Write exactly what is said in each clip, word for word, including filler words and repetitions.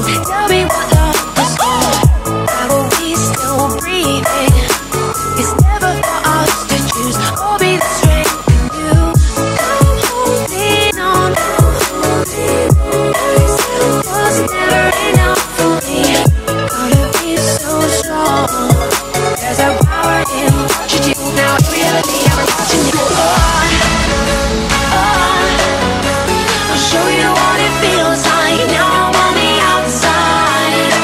Tell me what love was for. How are we still breathing? It's never for us to choose or be the strength in you. I'm holding on. Myself was never enough for me. Gotta be so strong. There's a power in what you do. Now reality, I'm watching you on, on. I'll show you what it feels like. Now I'm on the outside.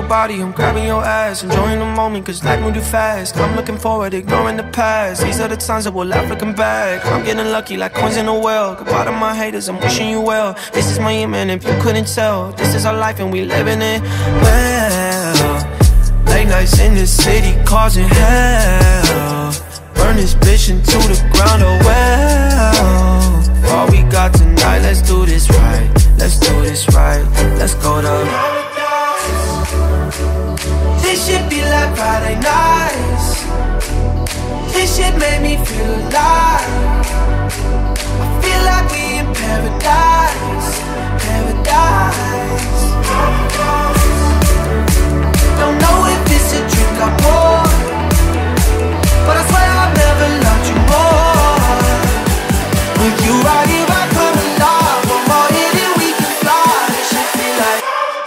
your body, I'm grabbing your ass. Enjoying the moment, cause life moved too fast. I'm looking forward, ignoring the past. These are the times that we'll laugh looking back. I'm getting lucky like coins in a well. Goodbye to my haters, I'm wishing you well. This is my man, if you couldn't tell. This is our life and we living it well. Late nights in the city causing hell. Burn this bitch into the ground, oh well. All we got tonight, let's do this right. Let's do this right. Let's go to paradise. This shit be like Friday nights. This shit made me feel alive. I feel like we in paradise. Paradise. Don't know if it's a drink I pour, but I swear I've never loved you more. With you right here I come alive. One more hit and we can fly. This shit be like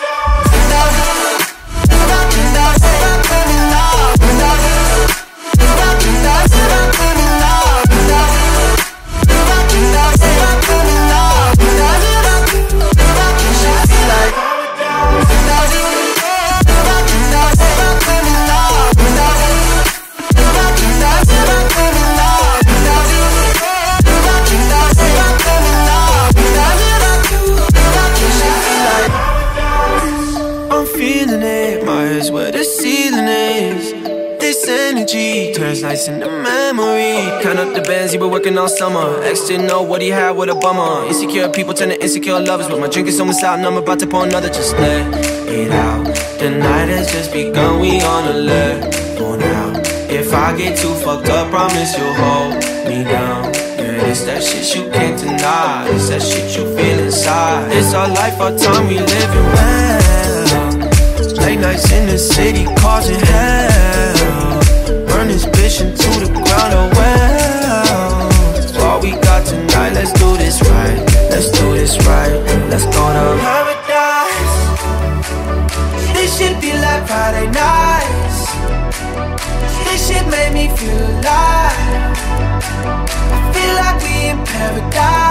where the ceiling is. This energy turns nights into memory. Count up the bands he been working all summer. Ex didn't know what he had, what a bummer. Insecure people turn to insecure lovers, but my drink is almost out and I'm about to pour another. Just let it out. The night has just begun, we on alert. Go now. If I get too fucked up, promise you'll hold me down. Yeah, it's that shit you can't deny. It's that shit you feel inside. It's our life, our time, we living well. Late nights in the city causing hell. Burn this bitch into the ground, oh well. All we got tonight, let's do this right. Let's do this right. Let's go to paradise. This shit be like Friday nights. This shit made me feel alive. I feel like we in paradise.